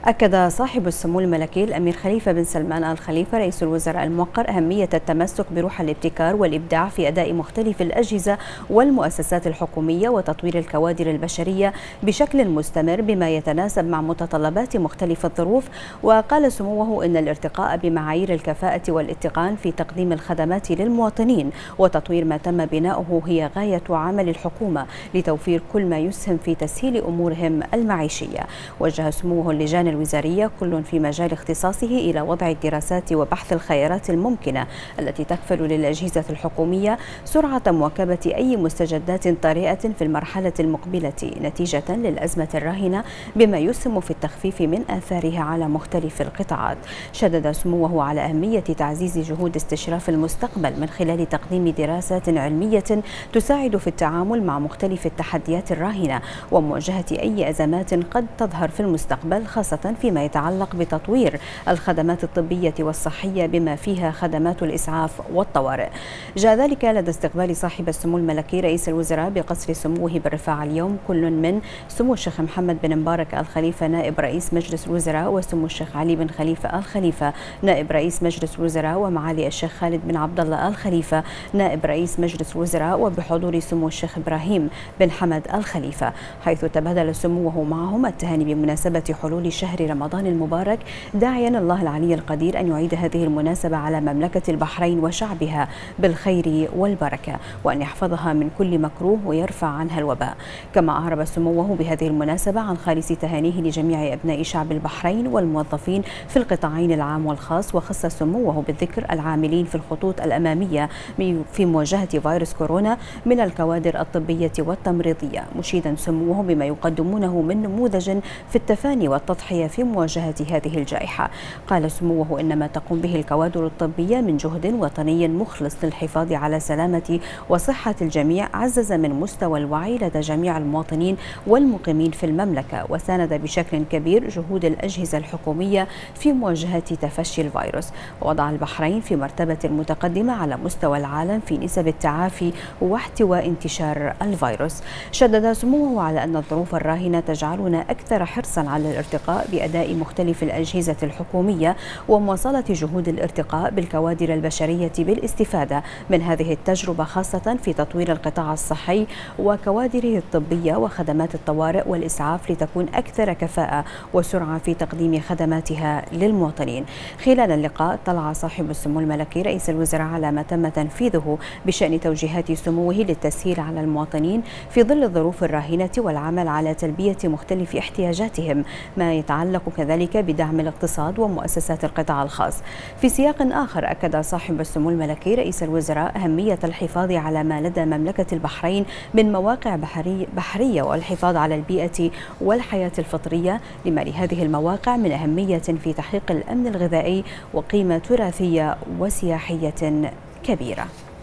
أكد صاحب السمو الملكي الأمير خليفة بن سلمان آل خليفة رئيس الوزراء الموقر أهمية التمسك بروح الابتكار والإبداع في أداء مختلف الأجهزة والمؤسسات الحكومية وتطوير الكوادر البشرية بشكل مستمر بما يتناسب مع متطلبات مختلف الظروف. وقال سموه إن الارتقاء بمعايير الكفاءة والاتقان في تقديم الخدمات للمواطنين وتطوير ما تم بناؤه هي غاية عمل الحكومة لتوفير كل ما يسهم في تسهيل أمورهم المعيشية. وجه سموه اللجان الوزارية كل في مجال اختصاصه إلى وضع الدراسات وبحث الخيارات الممكنة التي تكفل للأجهزة الحكومية سرعة مواكبة أي مستجدات طارئة في المرحلة المقبلة نتيجة للأزمة الراهنة بما يسهم في التخفيف من آثارها على مختلف القطاعات. شدد سموه على أهمية تعزيز جهود استشراف المستقبل من خلال تقديم دراسات علمية تساعد في التعامل مع مختلف التحديات الراهنة ومواجهة أي أزمات قد تظهر في المستقبل، خاصة فيما يتعلق بتطوير الخدمات الطبية والصحية بما فيها خدمات الإسعاف والطوارئ. جاء ذلك لدى استقبال صاحب السمو الملكي رئيس الوزراء بقصر سموه بالرفاع اليوم كل من سمو الشيخ محمد بن مبارك آل خليفة نائب رئيس مجلس الوزراء وسمو الشيخ علي بن خليفة آل خليفة نائب رئيس مجلس الوزراء ومعالي الشيخ خالد بن عبد الله آل خليفة نائب رئيس مجلس الوزراء وبحضور سمو الشيخ إبراهيم بن حمد آل خليفة، حيث تبادل سموه معهم التهاني بمناسبة حلول شهر رمضان المبارك، داعيا الله العلي القدير أن يعيد هذه المناسبة على مملكة البحرين وشعبها بالخير والبركة وأن يحفظها من كل مكروه ويرفع عنها الوباء. كما أعرب سموه بهذه المناسبة عن خالص تهانيه لجميع أبناء شعب البحرين والموظفين في القطاعين العام والخاص، وخص سموه بالذكر العاملين في الخطوط الأمامية في مواجهة فيروس كورونا من الكوادر الطبية والتمريضية، مشيدا سموه بما يقدمونه من نموذج في التفاني والتضحية في مواجهة هذه الجائحة. قال سموه إن ما تقوم به الكوادر الطبية من جهد وطني مخلص للحفاظ على سلامة وصحة الجميع عزز من مستوى الوعي لدى جميع المواطنين والمقيمين في المملكة، وساند بشكل كبير جهود الأجهزة الحكومية في مواجهة تفشي الفيروس، ووضع البحرين في مرتبة متقدمة على مستوى العالم في نسب التعافي واحتواء انتشار الفيروس. شدد سموه على أن الظروف الراهنة تجعلنا أكثر حرصا على الارتقاء بأداء مختلف الأجهزة الحكومية ومواصلة جهود الارتقاء بالكوادر البشرية بالاستفادة من هذه التجربة، خاصة في تطوير القطاع الصحي وكوادره الطبية وخدمات الطوارئ والإسعاف لتكون أكثر كفاءة وسرعة في تقديم خدماتها للمواطنين. خلال اللقاء اطلع صاحب السمو الملكي رئيس الوزراء على ما تم تنفيذه بشأن توجيهات سموه للتسهيل على المواطنين في ظل الظروف الراهنة والعمل على تلبية مختلف احتياجاتهم، ما يتعلق كذلك بدعم الاقتصاد ومؤسسات القطاع الخاص. في سياق آخر أكد صاحب السمو الملكي رئيس الوزراء أهمية الحفاظ على ما لدى مملكة البحرين من مواقع بحرية والحفاظ على البيئة والحياة الفطرية، لما لهذه المواقع من أهمية في تحقيق الأمن الغذائي وقيمة تراثية وسياحية كبيرة.